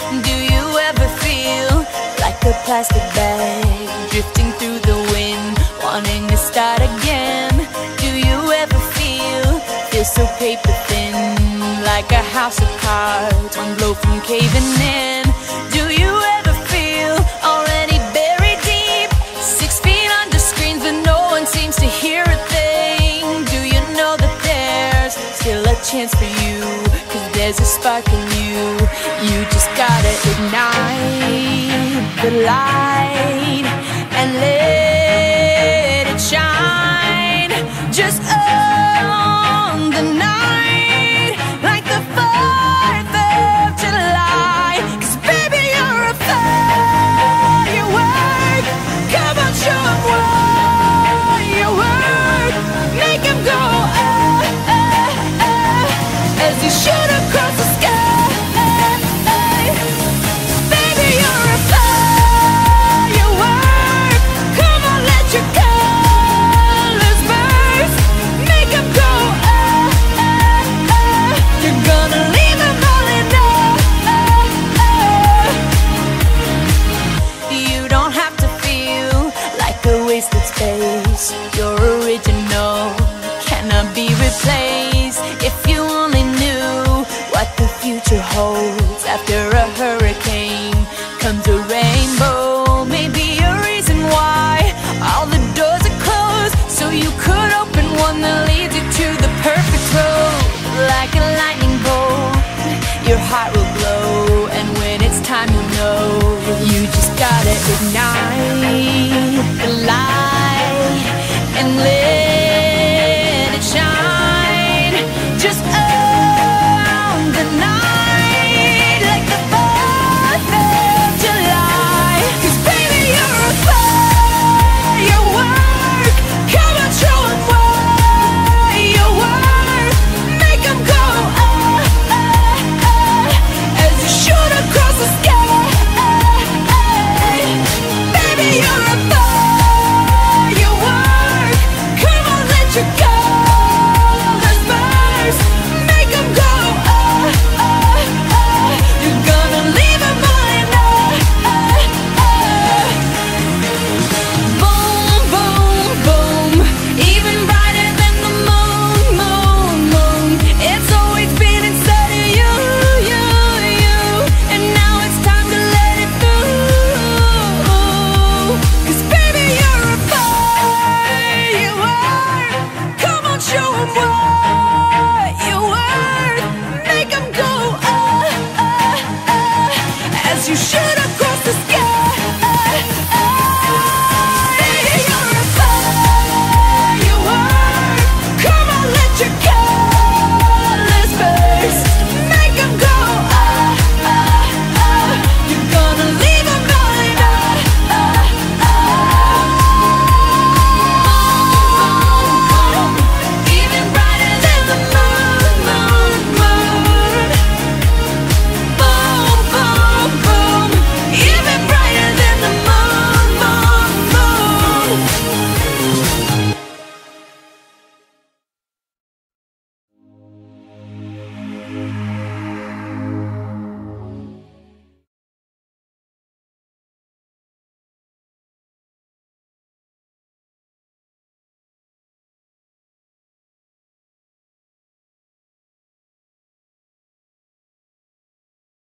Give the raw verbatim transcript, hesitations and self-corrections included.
Do you ever feel like a plastic bag drifting through the wind, wanting to start again? Do you ever feel, feel so paper thin, like a house of cards, one blow from caving in? Do you ever feel already buried deep, six feet under screens but no one seems to hear a thing? Do you know that there's still a chance for you, cause there's a spark in you? You just gotta ignite the light and let it shine. Just own the night like the fourth of July. Cause baby, you're a firework. Come on, show 'em what you work. Make 'em go ah, ah, ah, as you shoot across the sky. Baby, you're a firework. Come on, let your colors burst. Make 'em go ah, ah, ah. You're gonna leave 'em all in awe. You don't have to feel like a wasted space. You're original, cannot be replaced. If you only knew what the future holds. After a hurricane comes a rainbow. Maybe a reason why all the doors are closed, so you could open one that leads you to the perfect road. Like a lightning bolt, your heart will glow, and when it's time, you know you just gotta ignite